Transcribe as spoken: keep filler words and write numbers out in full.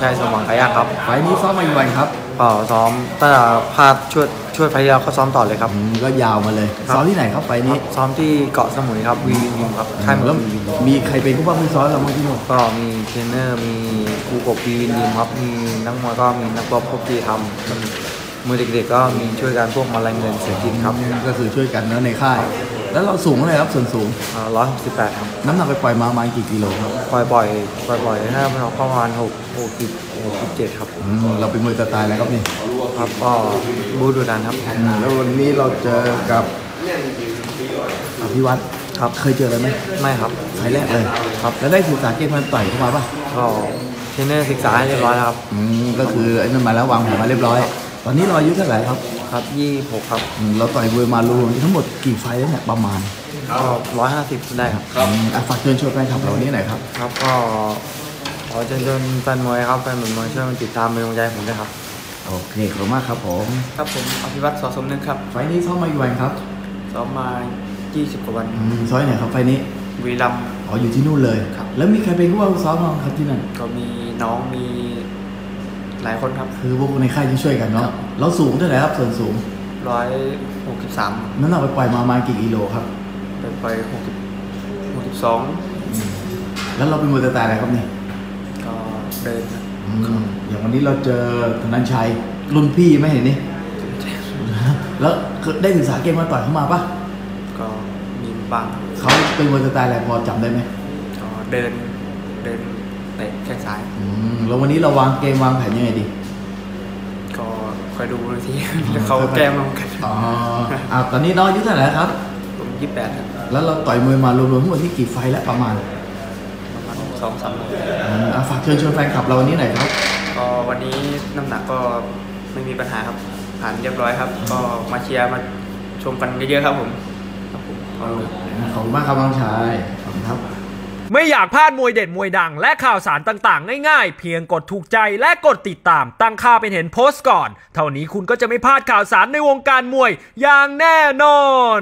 ชัยสมหวังไก่ย่างครับไฟนี้ซ้อมมาอยู่วันครับก็ซ้อมถ้าพลาดช่วยช่วยไฟเราก็ซ้อมต่อเลยครับก็ยาวมาเลยซ้อมที่ไหนครับไฟนี้ซ้อมที่เกาะสมุยครับวีวินยิมครับค่ายแล้วมีใครเป็นผู้บังคับซ้อมเราบ้างที่นู่นก็มีเทรนเนอร์มีครูกบวีวินยิมครับมีนักมวยก็มีนักรบพวกที่ทำมือเด็กๆก็มีช่วยกันพวกมาลายเงินเสียกินครับก็คือช่วยกันนะในค่ายแล้วเราสูงเท่าไหร่ครับส่วนสูงร้อยหกสิบแปดครับน้ำหนักไปปล่อยมาประมาณกี่กิโลครับปล่อยปล่อยปล่อยปล่อยถ้าประมาณหกหกสิบหกสิบเจ็ดครับเราเป็นมวยสไตล์อะไรครับนี่ครับก็บูดูดันครับแล้ววันนี้เราเจอกับอภิวัตรครับเคยเจออะไรไหมไม่ครับไฟแรกเลยครับแล้วได้ศึกษาเกมมันต่อยเข้ามาป่ะก็เทรนเนอร์ศึกษาให้เรียบร้อยแล้วครับอืมก็คือไอ้นั่นมาแล้ววางแผนมาเรียบร้อยตอนนี้เราอายุเท่าไหร่ครับครับยี่สิบหกครับเราต่อยมวยมารวมทั้งหมดกี่ไฟแล้วเนี่ยประมาณก็ร้อยห้าสิบได้ครับฝากเชิญชวนแฟนคลับเรานี้หน่อยครับครับก็ขอเชิญชวนแฟนมวยครับแฟนมวยช่วยติดตามเป็นกำลังใจผมด้วยครับโอเคขอบคุณมากครับผมครับผมอภิวัตร ส.สมนึกครับไฟนี้ซ้อมมากี่วันครับซ้อมมายี่สิบกว่าวันซ้อมไหนครับไฟนี้วีรัมอ๋ออยู่ที่นู่นเลยครับแล้วมีใครเป็นผู้ว่าซ้อมบ้างครับที่นั่นก็มีน้องมีหลายคนครับคือพวกในค่ายที่ช่วยกันเนาะเราสูงเท่าไหร่ครับส่วนสูงร้อยหกสิบสามน้ำหนักไปปล่อยมาประมาณกี่กิโลครับไปปล่อยหกสิบหกสิบสองแล้วเราเป็นมวยสไตล์อะไรครับนี่ก็เดินอย่างวันนี้เราเจอธนันชัยรุ่นพี่ไม่เห็นนี่แล้วได้ศึกษาเกมมาต่อยเข้ามาปะก็มีบางเขาเป็นมวยสไตล์อะไรพอจำได้ไหมก็เดินเดินเตะแข้งซ้ายแล้ววันนี้เราวางเกมวางแผนยังไงดีก็คอยดูทีเขาแก้มลงกันอ๋ออ่าตอนนี้น้องอายุเท่าไหร่ครับผมยี่สิบแปดครับแล้วเราต่อยมวยมารวมๆทั้งหมดที่กี่ไฟแล้วประมาณประมาณสองสามอ่าฝากเชิญชวนแฟนคลับเราวันนี้หน่อยครับก็วันนี้น้ำหนักก็ไม่มีปัญหาครับผ่านเรียบร้อยครับก็มาเชียร์มาชมกันเยอะๆครับผมครับผมขอบคุณมากครับน้องชายขอบคุณครับไม่อยากพลาดมวยเด็ดมวยดังและข่าวสารต่างๆง่ายๆเพียงกดถูกใจและกดติดตามตั้งค่าเป็นเห็นโพสต์ก่อนเท่านี้คุณก็จะไม่พลาดข่าวสารในวงการมวยอย่างแน่นอน